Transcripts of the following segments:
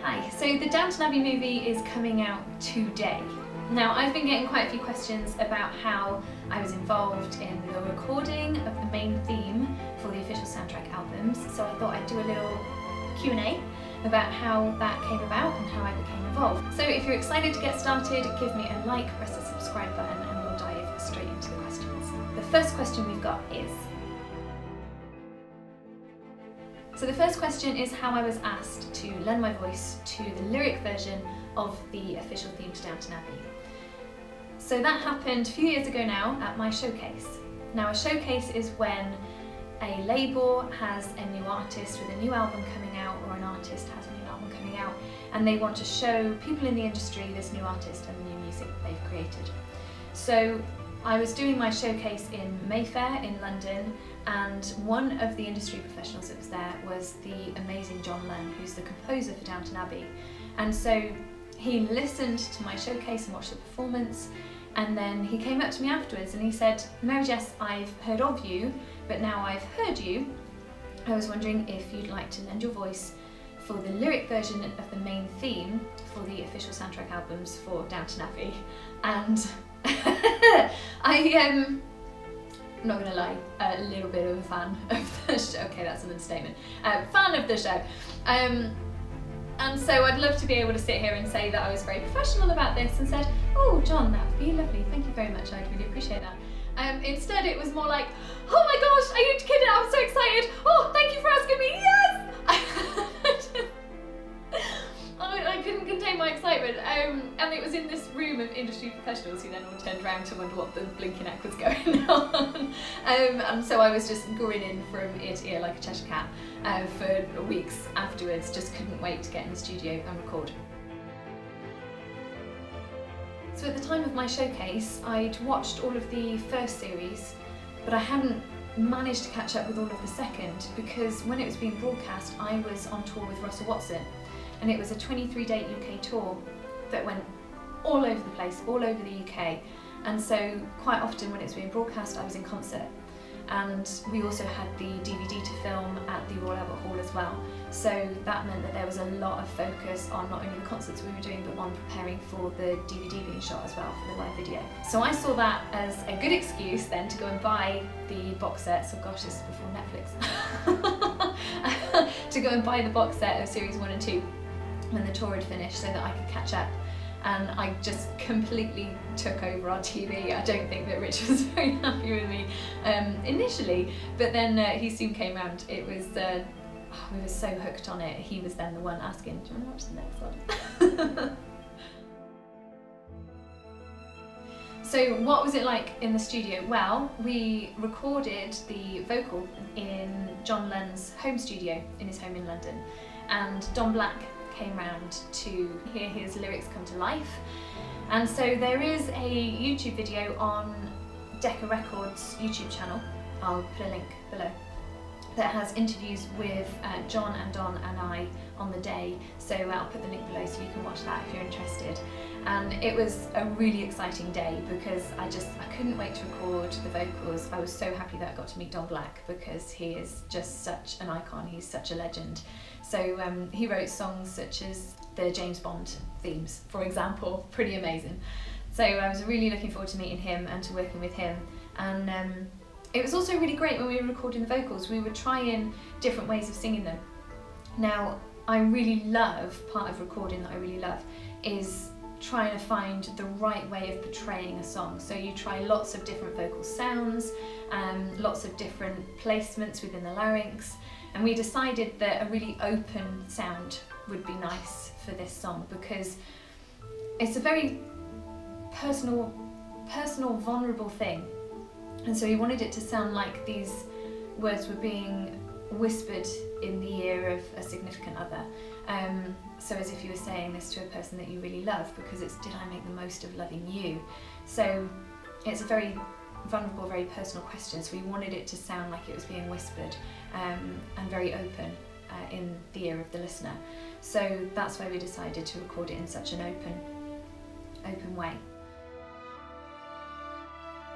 Hi, so the Downton Abbey movie is coming out today. Now, I've been getting quite a few questions about how I was involved in the recording of the main theme for the official soundtrack albums, so I thought I'd do a little Q&A about how that came about and how I became involved. So if you're excited to get started, give me a like, press the subscribe button, and we'll dive straight into the questions. The first question we've got is, so the first question is how I was asked to lend my voice to the lyric version of the official theme to Downton Abbey. So that happened a few years ago now at my showcase. Now, a showcase is when a label has a new artist with a new album coming out, or an artist has a new album coming out, and they want to show people in the industry this new artist and the new music they've created. So I was doing my showcase in Mayfair in London, and one of the industry professionals that was there was the amazing John Lennon, who's the composer for Downton Abbey. And so he listened to my showcase and watched the performance, and then he came up to me afterwards and he said, "Mary-Jess, I've heard of you, but now I've heard you, I was wondering if you'd like to lend your voice for the lyric version of the main theme for the official soundtrack albums for Downton Abbey." And I'm not gonna lie, a little bit of a fan of the show. Okay, that's an understatement. Fan of the show. And so I'd love to be able to sit here and say that I was very professional about this and said, "Oh, John, that would be lovely. Thank you very much. I'd really appreciate that." Instead, it was more like, "Oh my gosh, are you kidding? I'm so excited. Oh, thank you for asking me. Yes!" I couldn't contain my excitement. And it was in this room of industry professionals who then all turned around to wonder what the blinking heck was going on. And so I was just grinning from ear to ear like a Cheshire cat for weeks afterwards. Just couldn't wait to get in the studio and record. So at the time of my showcase, I'd watched all of the first series, but I hadn't managed to catch up with all of the second, because when it was being broadcast, I was on tour with Russell Watson, and it was a 23-date UK tour that went all over the place, all over the UK. And so quite often when it was being broadcast, I was in concert. And we also had the DVD to film at the Royal Albert Hall as well. So that meant that there was a lot of focus on not only the concerts we were doing, but on preparing for the DVD being shot as well for the live video. So I saw that as a good excuse then to go and buy the box set. So gosh, this is before Netflix. To go and buy the box set of series 1 and 2 when the tour had finished, so that I could catch up. And I just completely took over our TV. I don't think that Rich was very happy with me initially, but then he soon came round. It was, we were so hooked on it. He was then the one asking, "Do you want to watch the next one?" So what was it like in the studio? Well, we recorded the vocal in John Lennon's home studio in his home in London, and Don Black came round to hear his lyrics come to life. And so there is a YouTube video on Decca Records' YouTube channel, I'll put a link below, that has interviews with John and Don and I on the day. So I'll put the link below so you can watch that if you're interested. And it was a really exciting day because I couldn't wait to record the vocals. I was so happy that I got to meet Don Black because he is just such an icon, he's such a legend. So he wrote songs such as the James Bond themes, for example, pretty amazing. So I was really looking forward to meeting him and to working with him. And it was also really great when we were recording the vocals. We were trying different ways of singing them. Now, I really love, part of recording that I really love, is trying to find the right way of portraying a song. So you try lots of different vocal sounds, lots of different placements within the larynx, and we decided that a really open sound would be nice for this song because it's a very personal, vulnerable thing. And so we wanted it to sound like these words were being whispered in the ear of a significant other. So as if you were saying this to a person that you really love, because it's, did I make the most of loving you? So it's a very vulnerable, very personal question. So we wanted it to sound like it was being whispered and very open in the ear of the listener. So that's why we decided to record it in such an open way.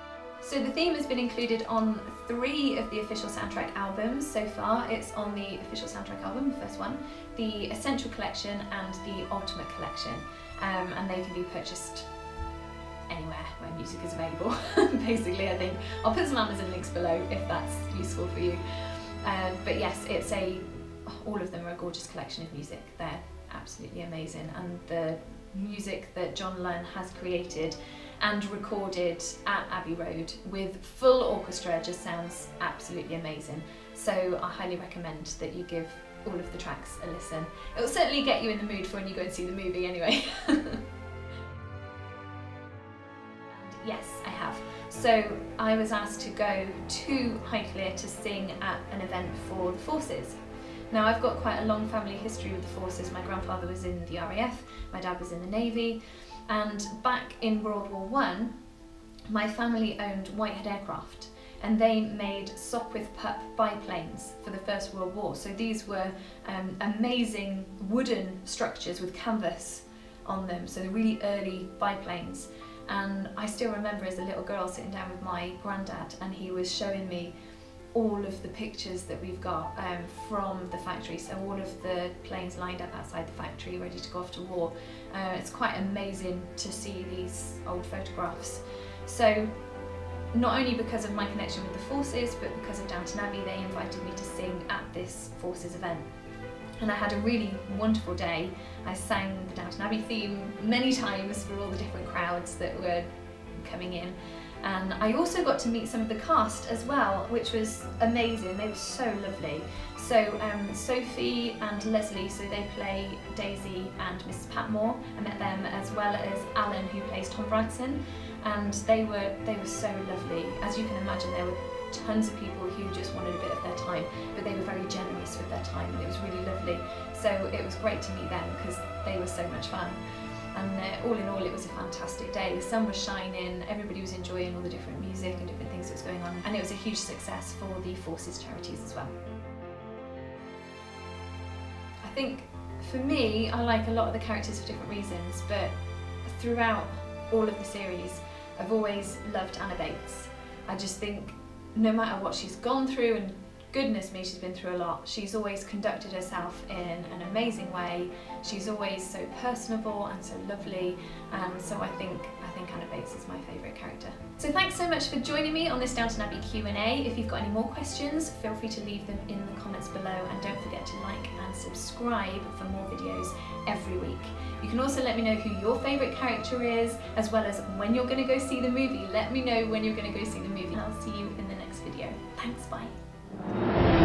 So the theme has been included on 3 of the official soundtrack albums so far. It's on the official soundtrack album, the first one, the Essential Collection and the Ultimate Collection, and they can be purchased anywhere where music is available, basically, I think. I'll put some Amazon links below if that's useful for you. But yes, all of them are a gorgeous collection of music. They're absolutely amazing, and the music that John Lunn has created and recorded at Abbey Road with full orchestra just sounds absolutely amazing. So I highly recommend that you give all of the tracks a listen. It will certainly get you in the mood for when you go and see the movie anyway. Yes, I have. So I was asked to go to Highclere to sing at an event for the Forces. Now, I've got quite a long family history with the Forces. My grandfather was in the RAF, my dad was in the Navy, and back in World War I, my family owned Whitehead Aircraft, and they made Sopwith Pup biplanes for the First World War. So these were amazing wooden structures with canvas on them, so the really early biplanes. And I still remember as a little girl sitting down with my granddad, and he was showing me all of the pictures that we've got from the factory, so all of the planes lined up outside the factory ready to go off to war. It's quite amazing to see these old photographs. So not only because of my connection with the Forces, but because of Downton Abbey, they invited me to sing at this Forces event. And I had a really wonderful day. I sang the Downton Abbey theme many times for all the different crowds that were coming in. And I also got to meet some of the cast as well, which was amazing. They were so lovely. So Sophie and Leslie, so they play Daisy and Mrs. Patmore. I met them, as well as Alan, who plays Tom Brightson, and they were so lovely. As you can imagine, there were tons of people who just wanted a bit of their time, but they were very generous with their time, and it was really lovely. So it was great to meet them because they were so much fun. And all in all, it was a fantastic day. The sun was shining, everybody was enjoying all the different music and different things that was going on, and it was a huge success for the Forces charities as well. I think for me, I like a lot of the characters for different reasons, but throughout all of the series, I've always loved Anna Bates. I just think no matter what she's gone through, and goodness me, she's been through a lot, she's always conducted herself in an amazing way. She's always so personable and so lovely, and so I think Anna Bates is my favourite character. So thanks so much for joining me on this Downton Abbey Q&A. If you've got any more questions, feel free to leave them in the comments below, and don't forget to like and subscribe for more videos every week. You can also let me know who your favourite character is, as well as when you're going to go see the movie. Let me know when you're going to go see the movie, and I'll see you in the next video. Thanks, bye.